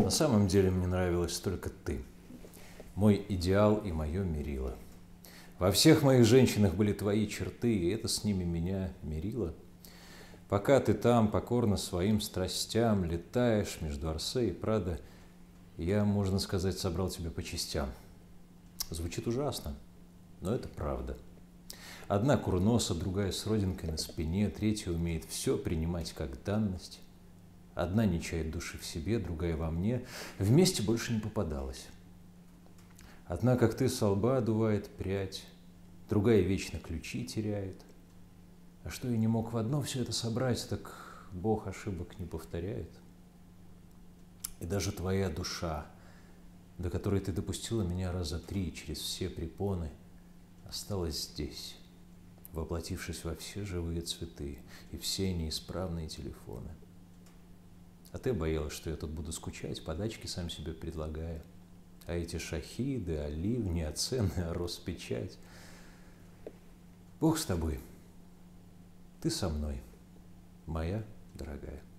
На самом деле мне нравилась только ты. Мой идеал и мое мерило. Во всех моих женщинах были твои черты, и это с ними меня мирило. Пока ты там, покорно своим страстям, летаешь между Орсе и Прадо, я, можно сказать, собрал тебя по частям. Звучит ужасно, но это правда. Одна курноса, другая с родинкой на спине, третья умеет все принимать как данность. Одна не чает души в себе, другая во мне. Вместе больше не попадалась. Одна, как ты, со лба одувает прядь, другая вечно ключи теряет. А что я не мог в одно все это собрать, так Бог ошибок не повторяет. И даже твоя душа, до которой ты допустила меня раза 3 через все препоны, осталась здесь, воплотившись во все живые цветы и все неисправные телефоны. А ты боялась, что я тут буду скучать, подачки сам себе предлагая. А эти шахиды, оливни, оцены, Роспечать. Бог с тобой. Ты со мной, моя дорогая.